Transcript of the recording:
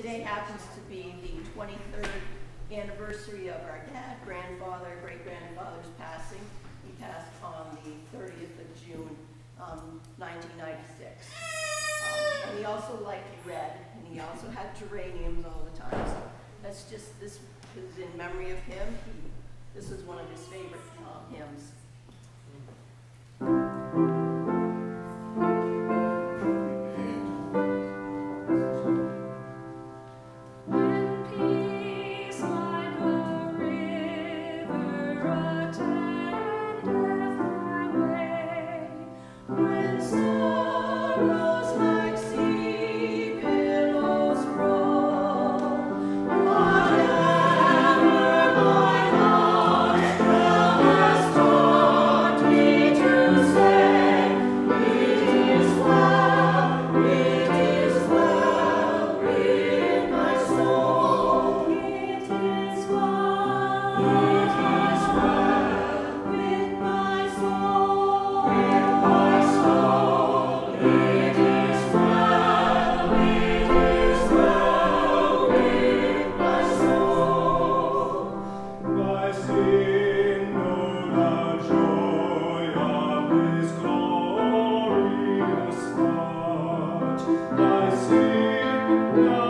today happens to be the 23rd anniversary of our dad, grandfather, great-grandfather's passing. He passed on the 30th of June, 1996. And he also liked red, and he also had geraniums all the time. So that's just, this is in memory of him. This is one of his favorite hymns. I sing